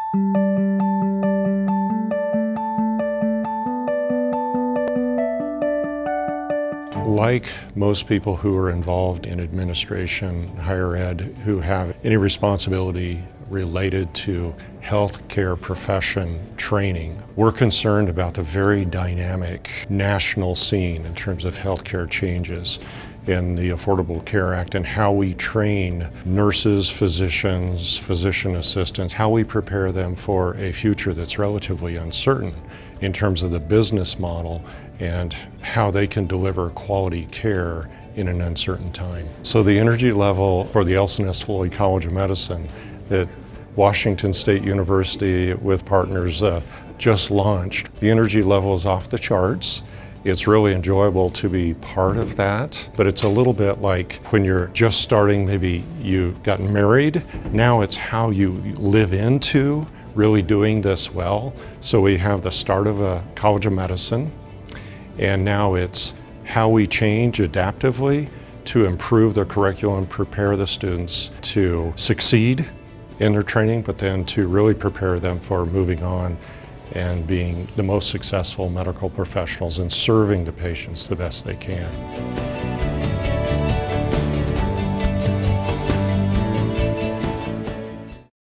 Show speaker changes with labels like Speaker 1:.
Speaker 1: Like most people who are involved in administration, higher ed, who have any responsibility related to healthcare profession training, we're concerned about the very dynamic national scene in terms of healthcare changes in the Affordable Care Act and how we train nurses, physicians, physician assistants, how we prepare them for a future that's relatively uncertain in terms of the business model and how they can deliver quality care in an uncertain time. So the energy level for the LC&S Floyd College of Medicine that Washington State University with partners just launched, the energy level is off the charts. It's really enjoyable to be part of that, but it's a little bit like when you're just starting, maybe you've gotten married. Now it's how you live into really doing this well. So we have the start of a College of Medicine, and now it's how we change adaptively to improve the curriculum, prepare the students to succeed in their training, but then to really prepare them for moving on and being the most successful medical professionals and serving the patients the best they can.